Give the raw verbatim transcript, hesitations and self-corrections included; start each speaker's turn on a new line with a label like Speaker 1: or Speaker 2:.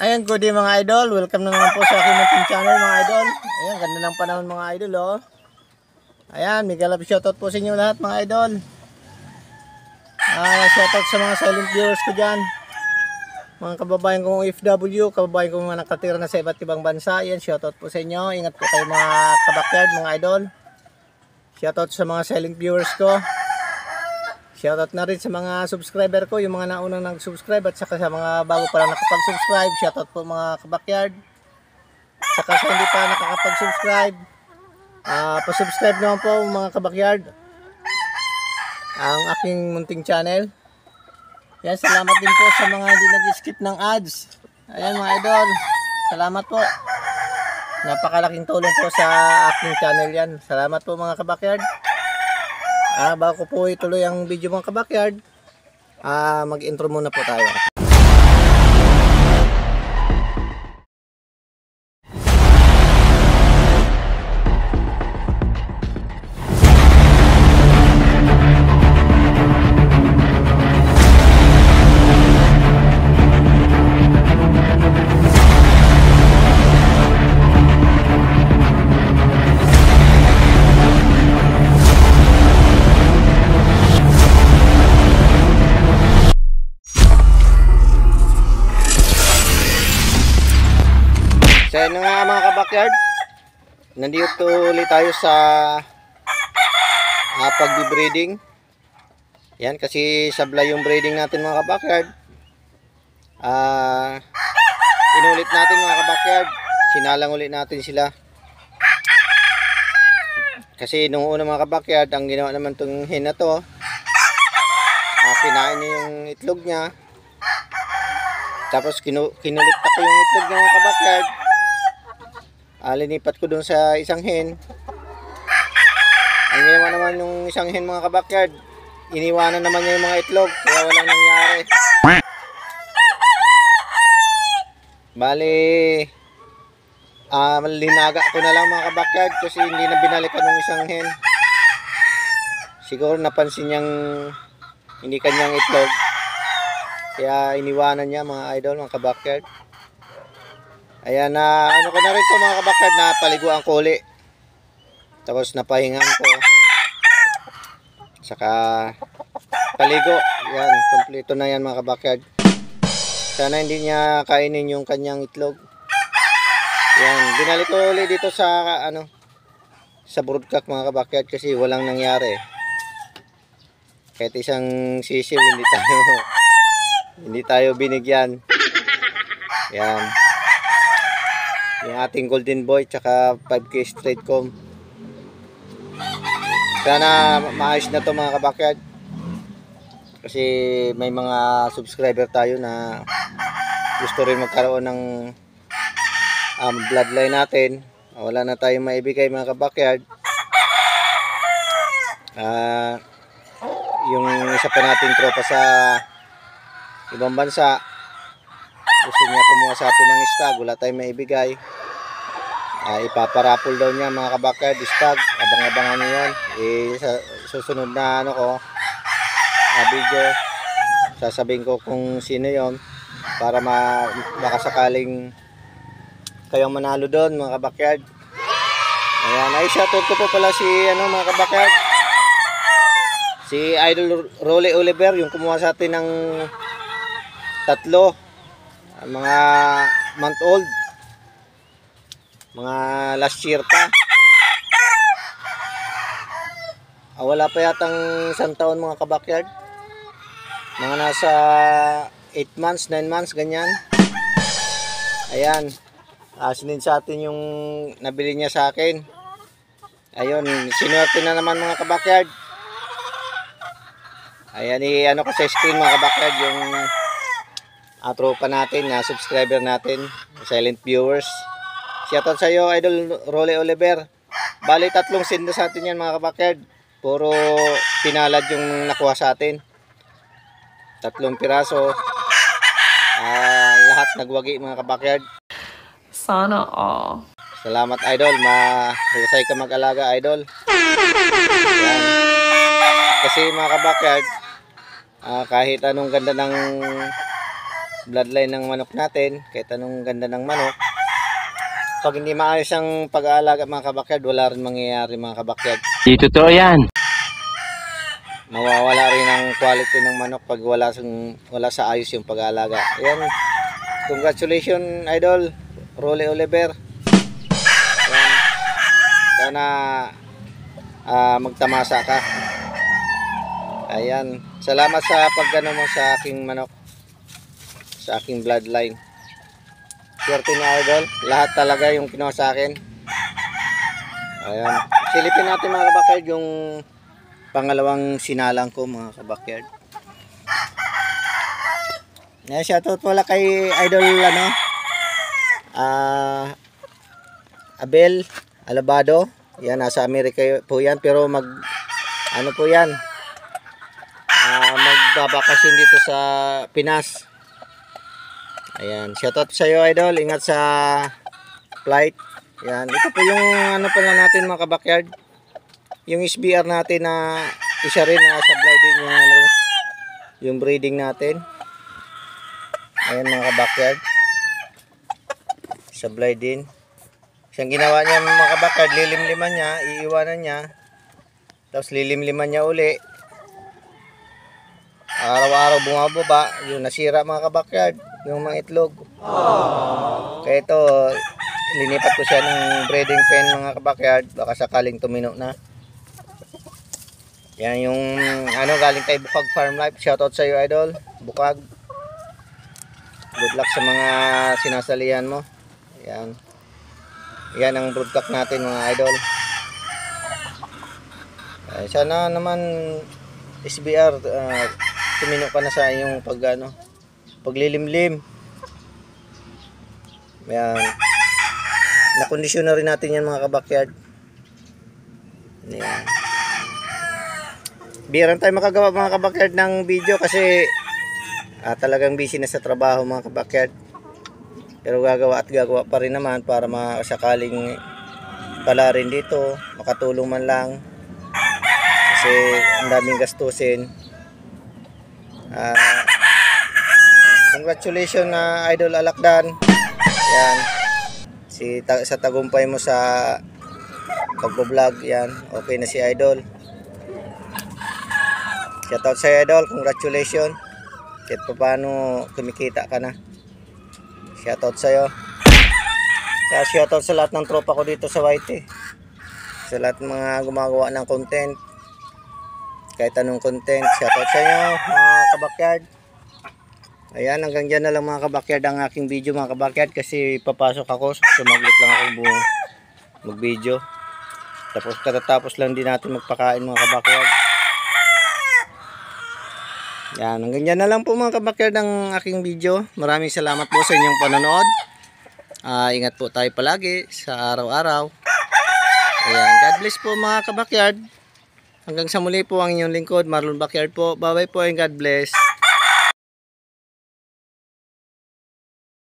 Speaker 1: Ayan, good day mga idol. Welcome na naman po sa aking munting channel mga idol. Ayan, ganda ng panahon mga idol oh. Ayan, mega love shoutout po sa inyo lahat mga idol. Ah, shoutout sa mga silent viewers ko dyan. Mga kababayan kong O F W, kababayan kong mga nakatira na sa iba't ibang bansa. Ayan, shoutout po sa inyo. Ingat po kayo mga kabakyard mga idol. Shoutout sa mga silent viewers ko. Shoutout na rin sa mga subscriber ko, yung mga naunang nag-subscribe at saka sa mga bago pa lang nakapag-subscribe. Shoutout po mga kabakyard. Saka sa hindi pa nakakapag-subscribe, uh, pa-subscribe naman po mga kabakyard ang aking munting channel. Yan, salamat din po sa mga hindi nag-skip ng ads. Ayan mga idol, salamat po. Napakalaking tulong po sa aking channel yan. Salamat po mga kabakyard. Ah, bago po ituloy ang video mga kabakyard, ah, mag-intro muna po tayo. So yun nga mga kabakyard, nandito ulit tayo sa uh, pagbe-breeding. Yan, kasi sablay yung breeding natin mga kabakyard. uh, Inulit natin mga kabakyard, sinalang ulit natin sila. Kasi nung una mga kabakyard, ang ginawa naman itong hen na to, uh, kinain niya yung itlog niya. Tapos kinu kinulit ako yung itlog niya mga kabakyard. Uh, linipat ko dun sa isang hen. Ang ginawa naman yung isang hen mga kabakyard, iniwanan naman niya yung mga itlog, kaya walang nangyari. Bali uh, linaga ko na lang mga kabakyard kasi hindi na binalikan ng isang hen. Siguro napansin niyang hindi kanyang itlog, kaya iniwanan niya mga idol mga kabakyard. Ayan, na ano ko na rin ito mga kabakyard, na paliguan ko uli. Tapos napahingan ko. Saka paligo. Yan, kompleto na yan mga kabakyard. Sana hindi niya kainin yung kanyang itlog. Yan, binalik ko uli dito sa ano, sa broodcock mga kabakyard kasi walang nangyari. Kahit isang sisiw hindi tayo hindi tayo binigyan. Yan. Yung ating golden boy tsaka five K straight comb. Sana maayos na to mga kabakyard. Kasi may mga subscriber tayo na gusto rin magkaroon ng um, bloodline natin. Wala na tayong maibigay mga kabakyard. Uh, yung isa pa nating tropa sa ibang bansa, gusto niya kumuha sa atin ng stag, wala tayong maibigay. Uh, ipaparapol daw niya mga kabakyard, stag, abang-abangan niyo yan. Eh, sa susunod na ano ko, uh, video, sasabihin ko kung sino yon para ma baka sakaling kayong manalo doon mga kabakyard. Ayan, ay shoutout ko po pala si ano mga kabakyard, si Idol Rolly Oliver, yung kumuha sa atin ng tatlo, mga month old, mga last year pa. Ah, wala pa yatang isang taon mga kabakyard, mga nasa eight months, nine months ganyan. Ayan, ah, sinin sa atin yung nabili niya sa akin. Ayun, sinuwerte na naman mga kabakyard. Ayan, i ano ko sa screen mga kabakyard yung uh, tropa natin, na uh, subscriber natin, silent viewers. Shoutout sa iyo Idol Rolly Oliver. Bali tatlong send sa atin yan mga kabakyard. Puro pinalad yung nakuha sa atin. Tatlong piraso. Uh, lahat nagwagi mga kabakyard.
Speaker 2: Sana all.
Speaker 1: Salamat Idol, mahusay ka mag-alaga Idol. Yan. Kasi mga kabakyard, uh, kahit anong ganda ng bloodline ng manok natin, kahit anong ganda ng manok. Pag hindi maayos ang pag-aalaga mga kabakyard, wala rin mangyayari mga kabakyard.
Speaker 3: Di totoo yan.
Speaker 1: Mawawala rin ang quality ng manok pag wala, wala sa ayos yung pag-aalaga. Ayan, congratulations idol, Rolly Oliver. Ayan. Sana uh, magtamasa ka. Ayan, salamat sa paggano mo sa aking manok, sa aking bloodline. Swerte ni idol, lahat talaga yung kinuha sa akin. Ayan, silipin natin mga kabakyard yung pangalawang sinalang ko mga kabakyard. Ayan, shoutout pala kay idol ano, uh, Abel Alabado. Yan, nasa Amerika po yan, pero mag ano po yan, uh, magbabakasyon dito sa Pinas. Ayan, shoutout sa iyo idol, ingat sa flight. Yan, ito po yung ano pala natin mga kabakyard, yung S B R natin na isa rin na supply din yung ano, yung breeding natin. Ayan mga kabakyard, supply din. Siyang ginawa niya mga kabakyard, lilimliman niya, iiwanan niya, tapos lilimliman niya uli. Araw-araw bumababa, yung nasira mga kabakyard, yung mga itlog. Kaya ito, linipat ko siya ng breeding pen mga kabakyard, baka sakaling tumino na. Yan yung ano, galing kay Bukag Farm Life. Shoutout sa iyo idol, Bukag. Good luck sa mga sinasalihan mo. Yan. Yan ang broodcock natin mga idol. Ay, sana naman S B R uh, tumino ka na sa iyong pag ano, paglilimlim. Yan. Nakondisyon na rin natin yan mga kabakyard. Yan. Biran tayo makagawa mga kabakyard ng video kasi ah, talagang busy na sa trabaho mga kabakyard. Pero gagawa at gagawa pa rin naman para masakaling pala rin dito, makatulong man lang. Kasi ang daming gastusin. Uh, congratulations na uh, Idol Alakdan. Yan. Si ta sa tagumpay mo sa pagbo-vlog, yan. Okay na si Idol. Shoutout sa Idol, congratulations. Kahit pa paano kumikita ka na. Shoutout sa iyo. Sa shoutout sa lahat ng tropa ko dito sa Y T. Sa lahat ng mga gumagawa ng content. Kahit anong content, shoutout sa inyo mga kabakyard. Ayan, hanggang dyan na lang mga kabakyard ang aking video mga kabakyard, kasi papasok ako, sumaglit lang ako mag video. Tapos katatapos lang din natin magpakain mga kabakyard. Yan, hanggang dyan na lang po mga kabakyard ang aking video. Maraming salamat po sa inyong panonood. Uh, ingat po tayo palagi sa araw-araw. Ayan, God bless po mga kabakyard. Hanggang sa muli po ang inyong lingkod, Marlon Backyard po. Bye bye po and God bless.